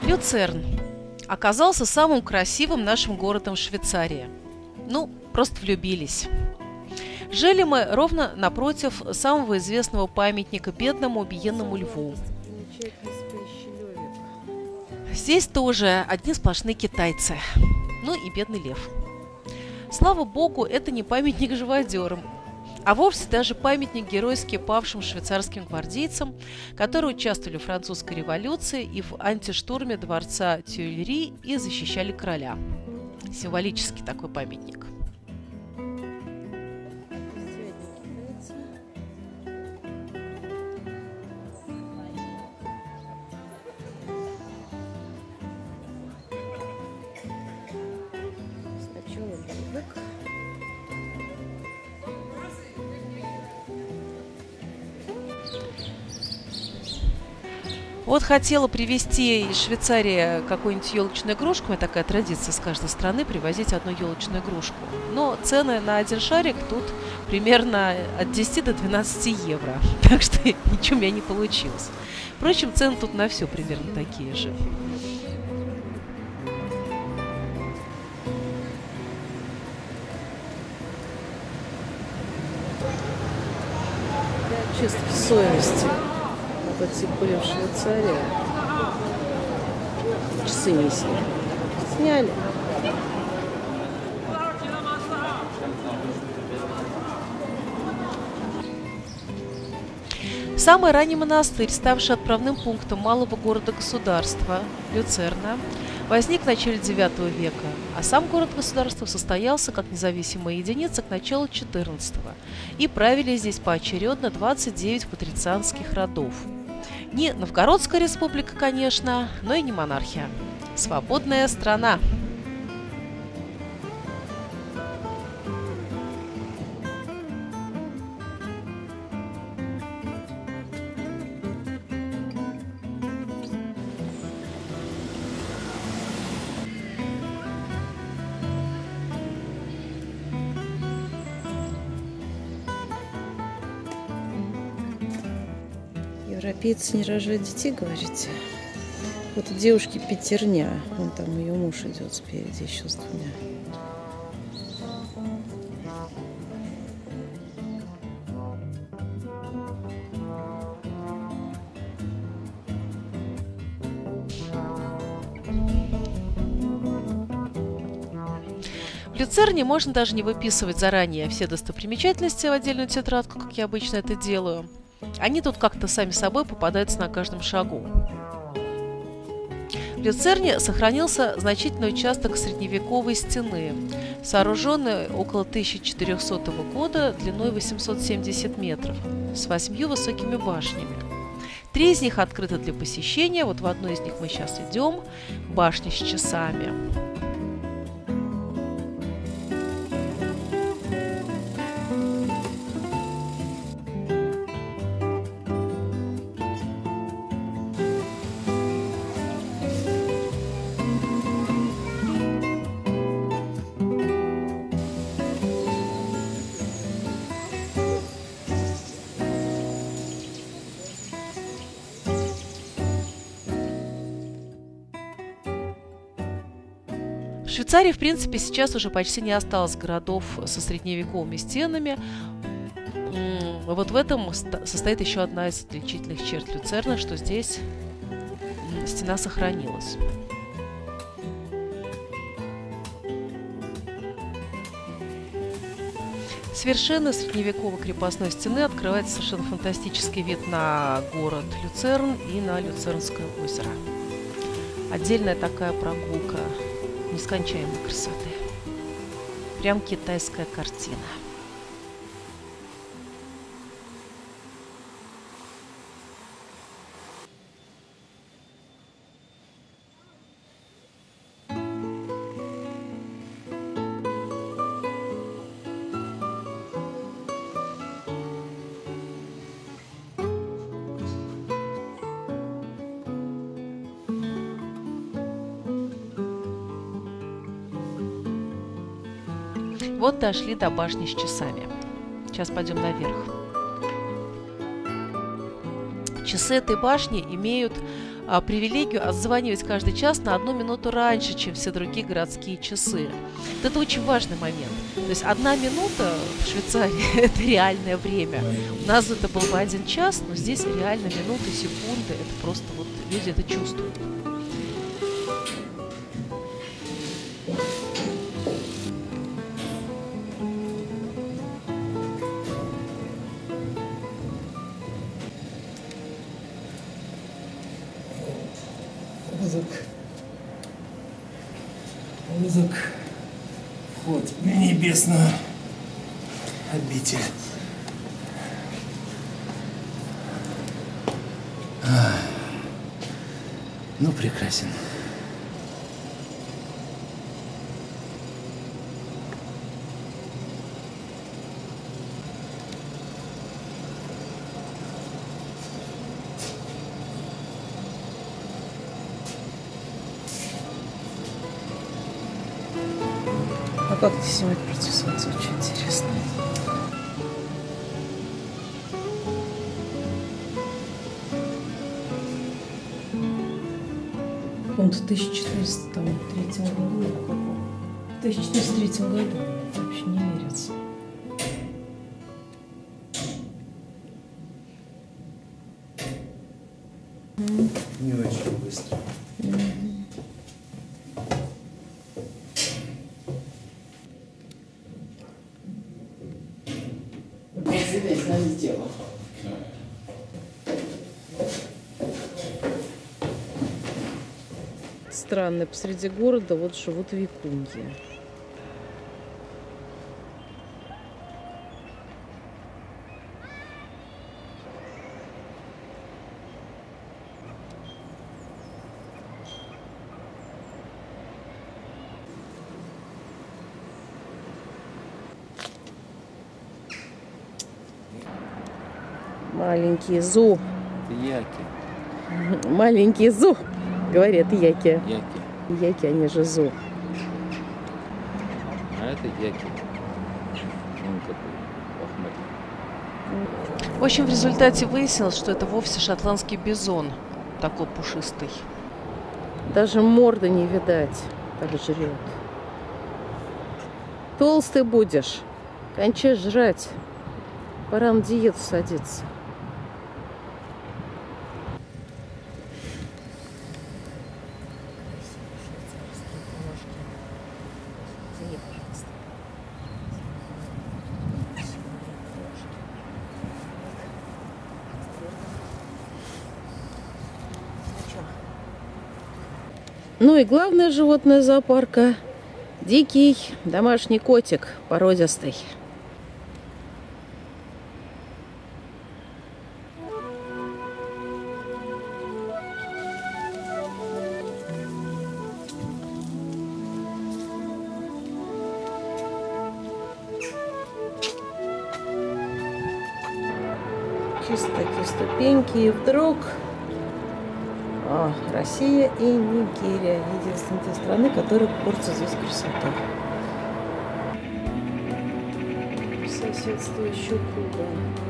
Люцерн оказался самым красивым нашим городом в Швейцарии. Ну, просто влюбились. Жили мы ровно напротив самого известного памятника бедному убиенному льву. Здесь тоже одни сплошные китайцы. Ну и бедный лев. Слава богу, это не памятник живодерам, а вовсе даже памятник геройски павшим швейцарским гвардейцам, которые участвовали в французской революции и в антиштурме дворца Тюильри и защищали короля. Символический такой памятник. Вот хотела привезти из Швейцарии какую-нибудь елочную игрушку. У меня такая традиция с каждой страны привозить одну елочную игрушку. Но цены на один шарик тут примерно от 10 до 12 евро. Так что ничего у меня не получилось. Впрочем, цены тут на все примерно такие же. Чувство совести. Тем более в Швейцарии часы не сняли. Сняли. Самый ранний монастырь, ставший отправным пунктом малого города-государства Люцерна, возник в начале IX века, а сам город-государство состоялся как независимая единица к началу XIV, и правили здесь поочередно 29 патрицианских родов. Не Новгородская республика, конечно, но и не монархия. Свободная страна. Европейцы не рожают детей, говорите? Вот у девушки пятерня. Вон там ее муж идет спереди еще с двумя. В Люцерне можно даже не выписывать заранее все достопримечательности в отдельную тетрадку, как я обычно это делаю. Они тут как-то сами собой попадаются на каждом шагу. В Люцерне сохранился значительный участок средневековой стены, сооруженный около 1400 года длиной 870 метров, с 8 высокими башнями. 3 из них открыты для посещения, вот в одной из них мы сейчас идем, башня с часами. В Швейцарии, в принципе, сейчас уже почти не осталось городов со средневековыми стенами. Вот в этом состоит еще одна из отличительных черт Люцерна, что здесь стена сохранилась. С вершины средневековой крепостной стены открывается совершенно фантастический вид на город Люцерн и на Люцернское озеро. Отдельная такая прогулка нескончаемой красоты. Прям китайская картина. Вот дошли до башни с часами. Сейчас пойдем наверх. Часы этой башни имеют привилегию отзванивать каждый час на 1 минуту раньше, чем все другие городские часы. Вот это очень важный момент. То есть 1 минута в Швейцарии – это реальное время. У нас это был бы 1 час, но здесь реально минуты, секунды. Это просто вот люди это чувствуют. Узок. Вход в небесную обитель. Ну, прекрасен. А как это снимать против солнца? Очень интересно. В каком-то 1403 году. В 1403 году. Вообще не верится. Не очень быстро. Странно, посреди города вот живут викуньи. Маленький зу. Яки. Маленький зу. Говорят яки. Яки. Яки, они же зу. А это яки. Он такой лохматый. В общем, в результате выяснилось, что это вовсе шотландский бизон, такой пушистый. Даже морды не видать, так жрет. Толстый будешь. Кончай жрать. Пора на диету садиться. Ну и главное животное зоопарка – дикий домашний котик, породистый. Чисто такие ступеньки, и вдруг Россия и Нигерия. Единственные те страны, которые портят здесь красотой. Соседствующий Куба.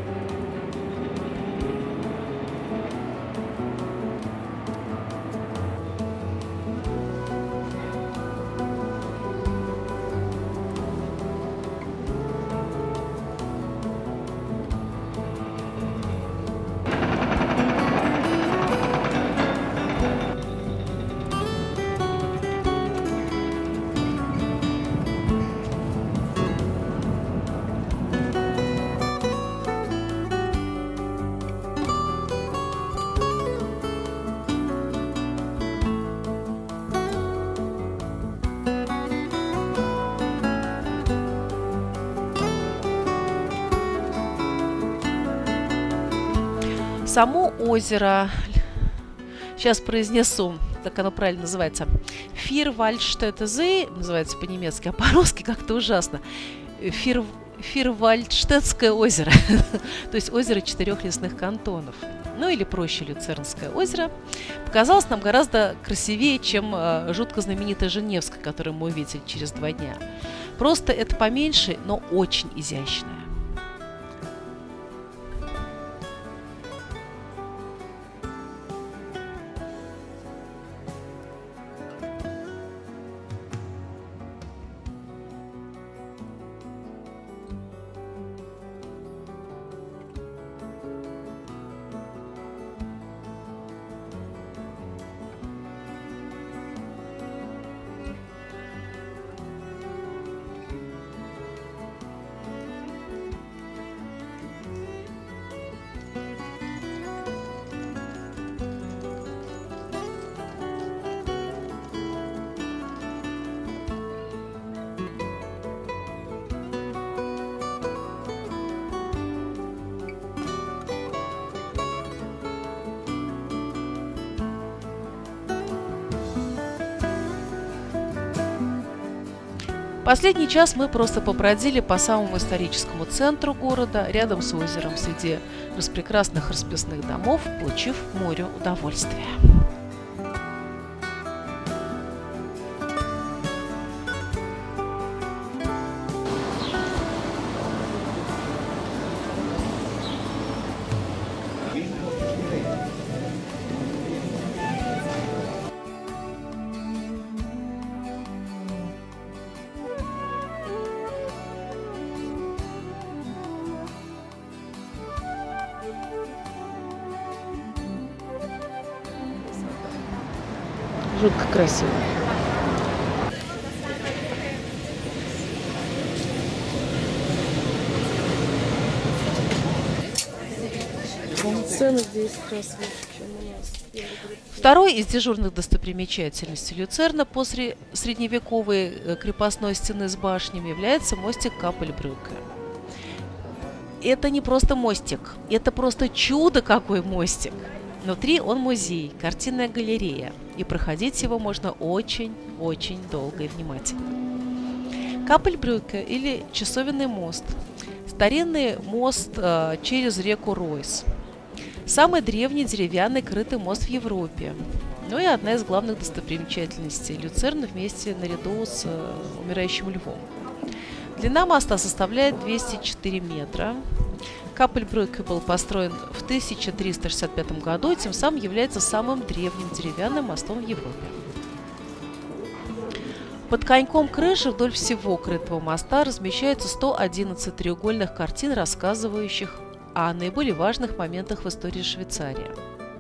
Само озеро, сейчас произнесу, так оно правильно называется, Фирвальдштетте-See, называется по-немецки, а по-русски как-то ужасно. Фирвальдштетское озеро, то есть озеро 4 лесных кантонов, ну или проще Люцернское озеро, показалось нам гораздо красивее, чем жутко знаменитое Женевское, которое мы увидели через 2 дня. Просто это поменьше, но очень изящное. Последний час мы просто побродили по самому историческому центру города, рядом с озером, среди распрекрасных расписных домов, получив море удовольствия. Жутко красиво. Цены здесь как раз выше, чем у нас. Второй из дежурных достопримечательностей Люцерна после средневековой крепостной стены с башнями является мостик Капельбрюкке. Это не просто мостик, это просто чудо какой мостик. Внутри он музей, картинная галерея, и проходить его можно очень-очень долго и внимательно. Капельбрюкке или Часовенный мост – старинный мост через реку Ройс. Самый древний деревянный крытый мост в Европе. Ну и одна из главных достопримечательностей Люцерна вместе наряду с Умирающим львом. Длина моста составляет 204 метра. Капельбрюкке был построен в 1365 году и тем самым является самым древним деревянным мостом в Европе. Под коньком крыши вдоль всего крытого моста размещаются 111 треугольных картин, рассказывающих о наиболее важных моментах в истории Швейцарии.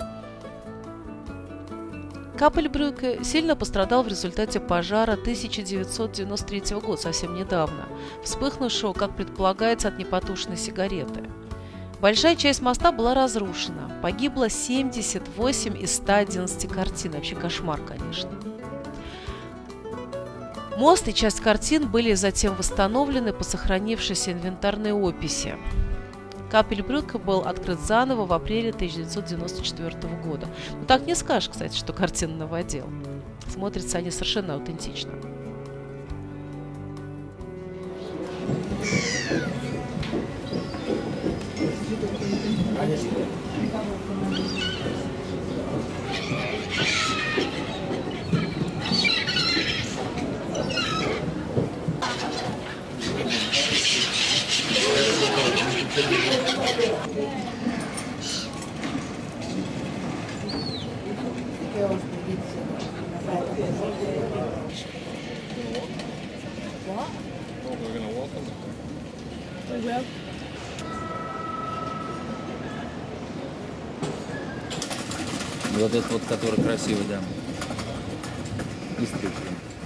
Капельбрюкке сильно пострадал в результате пожара 1993 года, совсем недавно, вспыхнувшего, как предполагается, от непотушенной сигареты. Большая часть моста была разрушена, погибло 78 из 111 картин, вообще кошмар, конечно. Мост и часть картин были затем восстановлены по сохранившейся инвентарной описи. Капельбрюкке был открыт заново в апреле 1994 года. Ну, так не скажешь, кстати, что картина новодел. Смотрятся они совершенно аутентично. Вот этот вот, который красивый, да. Быстрый.